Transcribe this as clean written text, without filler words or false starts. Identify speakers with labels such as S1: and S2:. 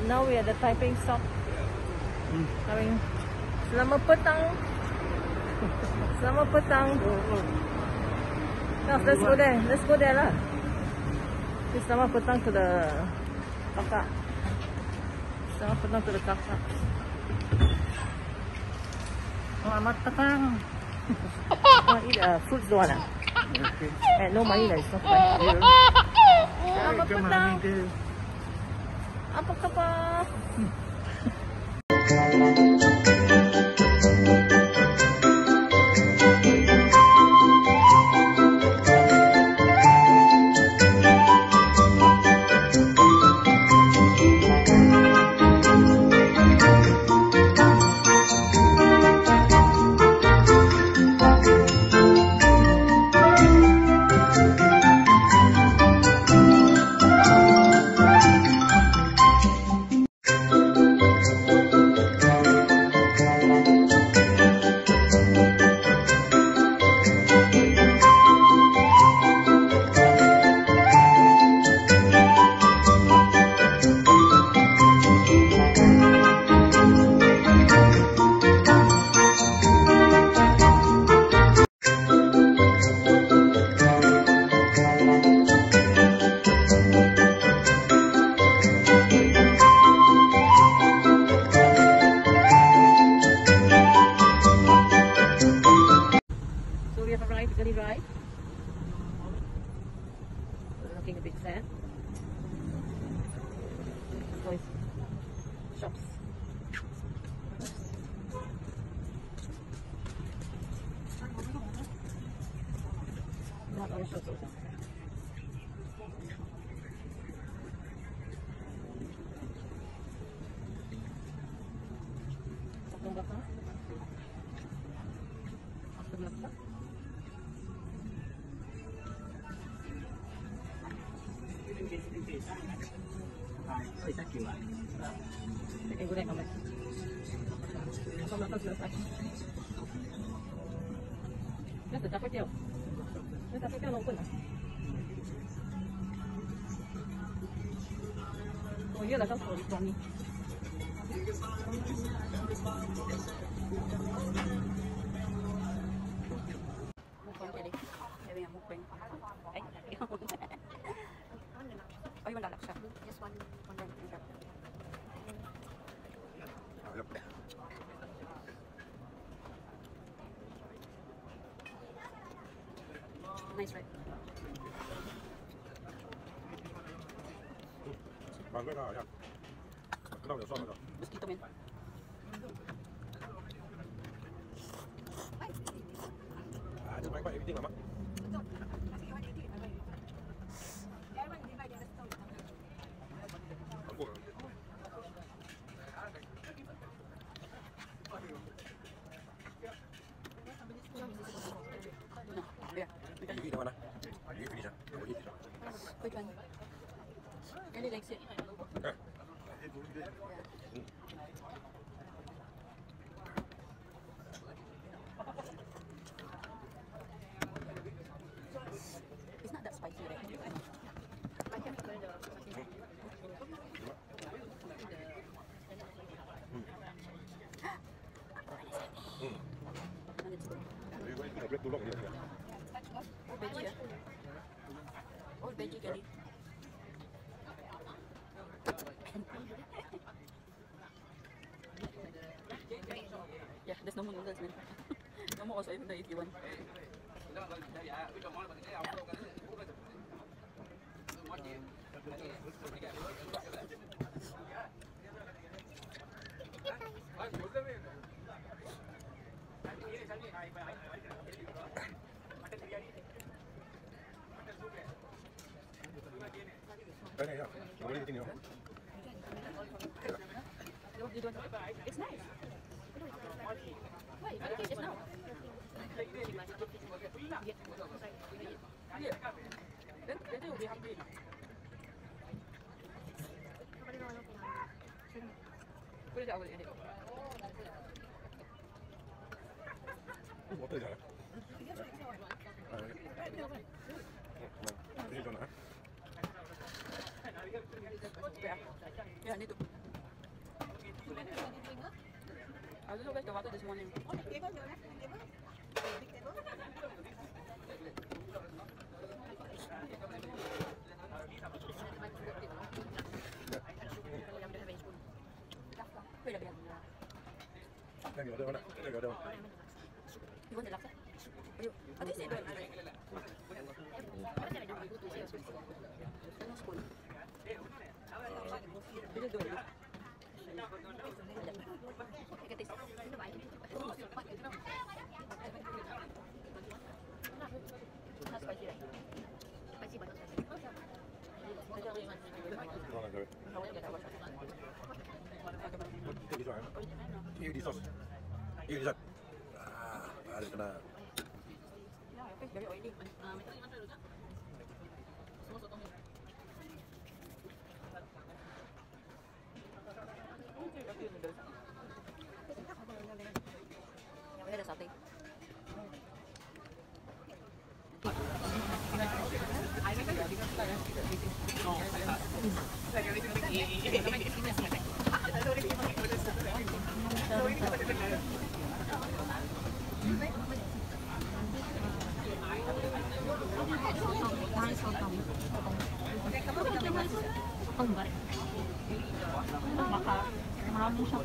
S1: Now we are at the Taipei shop. Selamat petang. Selamat petang. No, let's go there. Let's go there lah. Selamat petang to the kakak. Selamat petang to the kakak. Selamat petang. Oh, eat fruits don't want ah? Okay. No money lah, it's not fine. Selamat petang. Apa khabar? Right? Looking a bit sad. Toys, shops. Not all shops open. Ikan goreng kamar. Apa makan selesai? Dah tak pakai tiaw. Dah tak pakai open lah. Oh iya lah, tahu suami. Mukbang jadi. Jadi yang mukbang. Oh, you want that laksa? Just one laksa. Nice, right? Mosquito man. Which one? Really likes it. It's not that spicy, right? Oh, veggie curry. Yeah, there's no more noodles, man. No more also even though if you want. It's nice. Why? I just now. Yeah. Then they will be hungry. Put it out in it. Yeah, I need to.
S2: I just always tomato this morning.
S3: Đang ở đâu nè? Đang ở đâu?
S2: You want the laksa? Ayo, ate say ba? Ano spoon? Bilo do. Ikatis. Ano ba? Spicy right? Spicy ba?
S3: Ngon lành rồi. Cái gì rồi? Yêu đi sauce. Yêu đi sauce. Ada kena.
S2: Dari oily. Yang ada sate. Oh, enggak. Bakal malamnya siya.